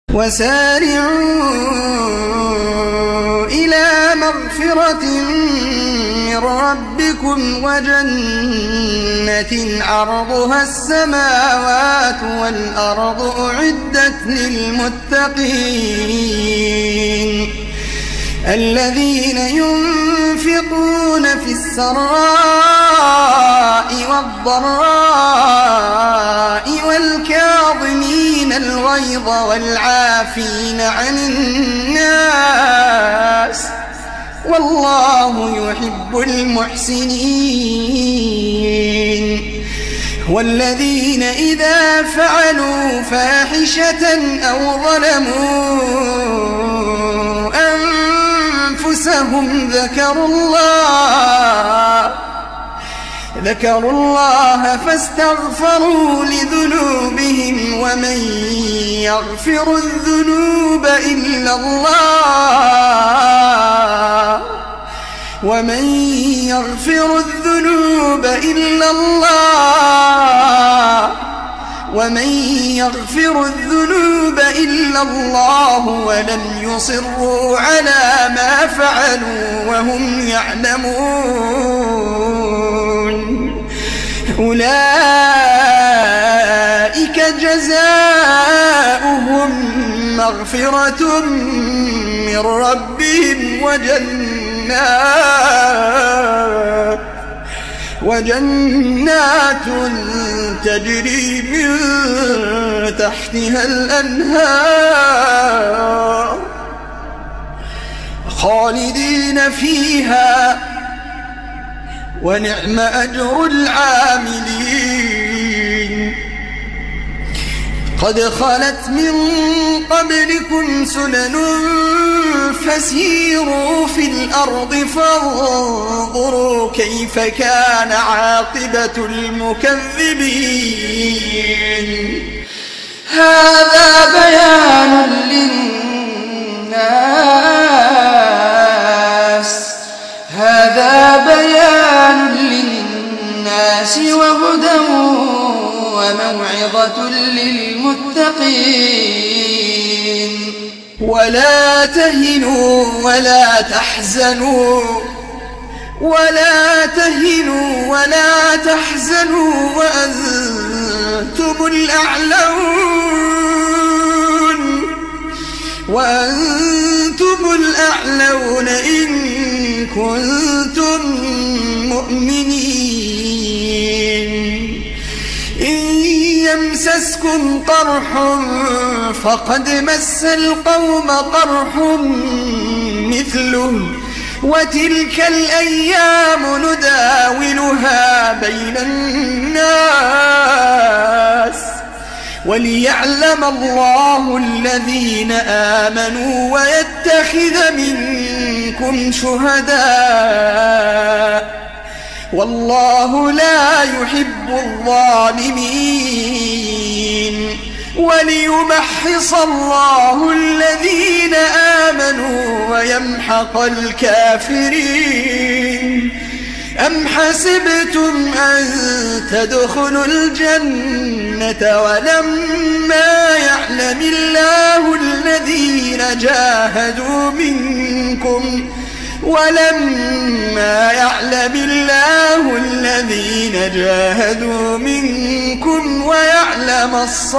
وسارعوا إلى مغفرة من ربكم وجنة عرضها السماوات والأرض أعدت للمتقين الذين ينفقون في السراء والضراء والكاظمين الغيظ والعافين عن الناس والله يحب المحسنين والذين إذا فعلوا فاحشة أو ظلموا أنفسهم ذكروا الله فاستغفروا لذنوبهم ومن يغفر الذنوب إلا الله ولم يصروا على ما فعلوا وهم يعلمون أولئك جزاؤهم مغفرة من ربهم وجنات تجري من تحتها الأنهار خالدين فيها ونعم أجر العاملين قد خلت من قبلكم سنن فسيروا في الأرض فانظروا كيف كان عاقبة المكذبين هذا بيان للناس وهدى وموعظة للمتقين ولا تهنوا ولا تحزنوا وأنتم الأعلون إن كنتم مؤمنين إن يمسسكم قرح فقد مس القوم قرح مثله وتلك الأيام نداولها بين الناس وليعلم الله الذين آمنوا ويتخذ منكم شهداء والله لا يحب الظالمين وليمحص الله الذين آمنوا ويمحق الكافرين أم حسبتم أن تدخلوا الجنة ولما يعلم الله الذين جاهدوا منكم ويعلم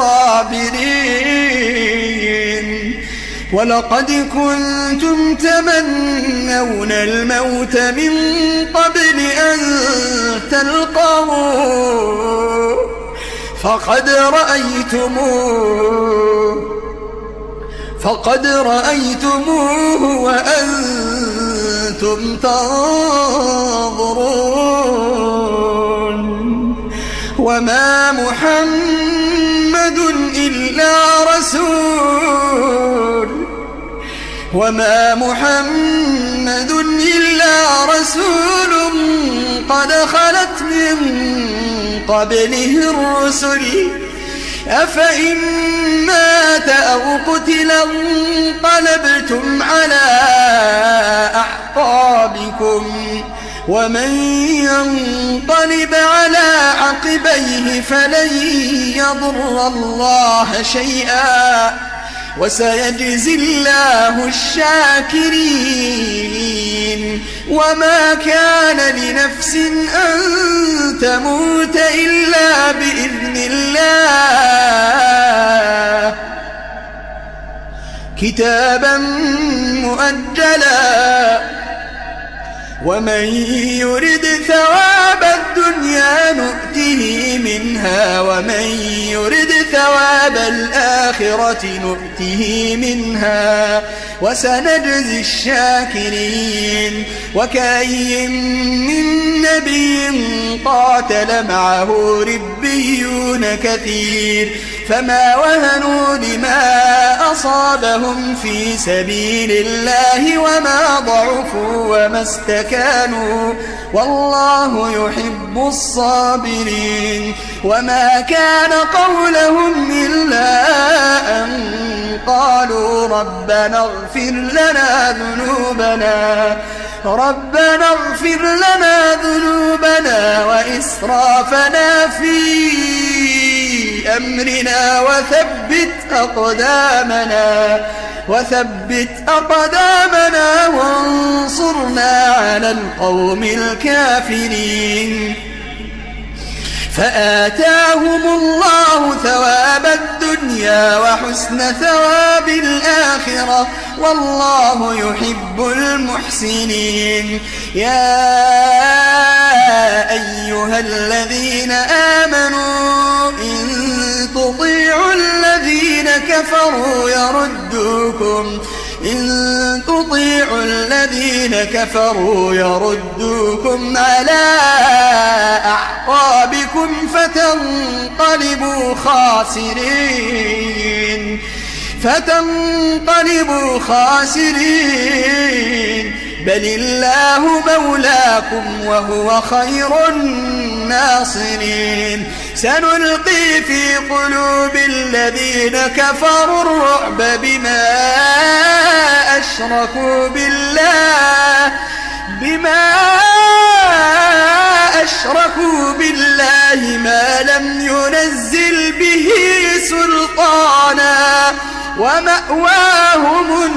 الصابرين ولقد كنتم تمنون الموت من قبل أن تلقوه فقد رأيتموه وأنتم تنظرون وما محمد إلا رسول قد خلت من قبله الرسل أفإن مات أو قتل انقلبتم على أعقابكم ومن ينقلب على عقبيه فلن يضر الله شيئا وسيجزي الله الشاكرين. وما كان لنفس أن تموت إلا بإذن الله كتابا مؤجلا. ومن يرد ثواب الدنيا نؤته منها ومن يرد ثواب الآخرة نؤته منها وسنجزي الشاكرين. وكأي من نبي قاتل معه ربيون كثير فما وهنوا لما أصابهم في سبيل الله وما ضعفوا وما استكانوا والله يحب الصابرين. وما كان قولهم إلا أن قالوا ربنا اغفر لنا ذنوبنا وإسرافنا في أمرنا وثبت أقدامنا وانصرنا على القوم الكافرين. فآتاهم الله ثواب الدنيا وحسن ثواب الآخرة والله يحب المحسنين. يا أيها الذين آمنوا إن تطيعوا الذين كفروا يردوكم على أعقابكم فتنقلبوا خاسرين. بل الله مولاكم وهو خير الناصرين. سنلقي في قلوب الذين كفروا الرعب بما أشركوا بالله ما لم ينزل به سلطانا ومأواهم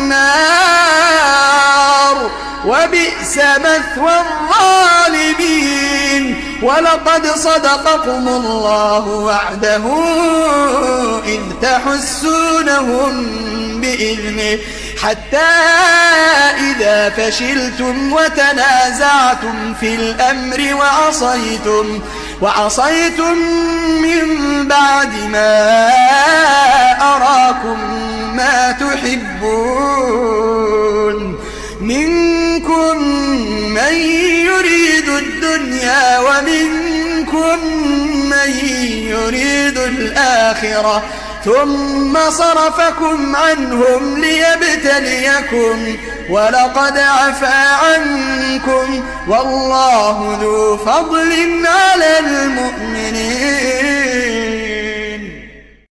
النار وبئس مثوى الظالمين. ولقد صدقكم الله وعده إذ تحسونهم بإذنه حتى إذا فشلتم وتنازعتم في الأمر وعصيتم من بعد ما أراكم ما تحبون منكم من يريد الدنيا ومنكم من يريد الآخرة ثم صرفكم عنهم ليبتليكم ولقد عفا عنكم والله ذو فضل على المؤمنين.